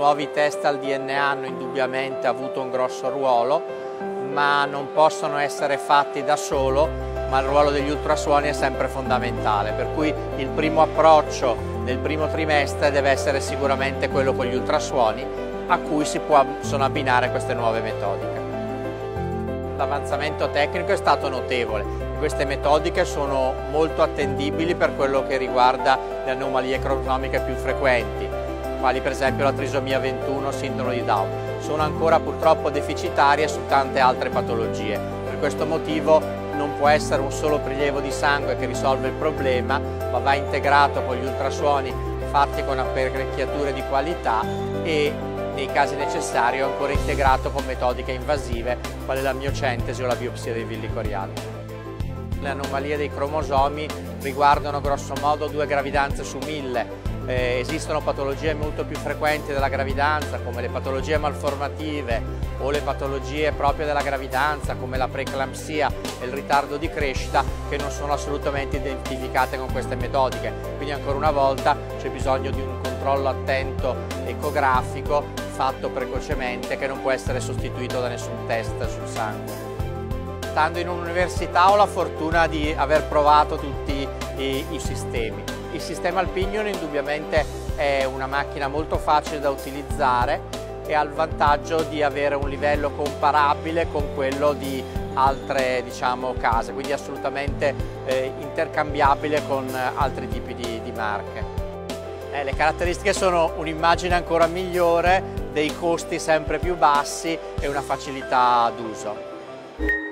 nuovi test al DNA hanno indubbiamente avuto un grosso ruolo, ma non possono essere fatti da solo, ma il ruolo degli ultrasuoni è sempre fondamentale, per cui il primo approccio del primo trimestre deve essere sicuramente quello con gli ultrasuoni, a cui si possono abbinare queste nuove metodiche. L'avanzamento tecnico è stato notevole. Queste metodiche sono molto attendibili per quello che riguarda le anomalie cromosomiche più frequenti, quali per esempio la trisomia 21, sindrome di Down. Sono ancora purtroppo deficitarie su tante altre patologie. Per questo motivo non può essere un solo prelievo di sangue che risolve il problema, ma va integrato con gli ultrasuoni fatti con apparecchiature di qualità e nei casi necessari è ancora integrato con metodiche invasive quale la miocentesi o la biopsia dei villi coriali. Le anomalie dei cromosomi riguardano grosso modo 2 gravidanze su 1000. Esistono patologie molto più frequenti della gravidanza come le patologie malformative o le patologie proprie della gravidanza come la preeclampsia e il ritardo di crescita che non sono assolutamente identificate con queste metodiche. Quindi ancora una volta c'è bisogno di un controllo attento ecografico fatto precocemente che non può essere sostituito da nessun test sul sangue. Stando in un'università ho la fortuna di aver provato tutti i sistemi. Il sistema Alpignon indubbiamente è una macchina molto facile da utilizzare e ha il vantaggio di avere un livello comparabile con quello di altre case, quindi assolutamente intercambiabile con altri tipi di marche. Le caratteristiche sono un'immagine ancora migliore, dei costi sempre più bassi e una facilità d'uso.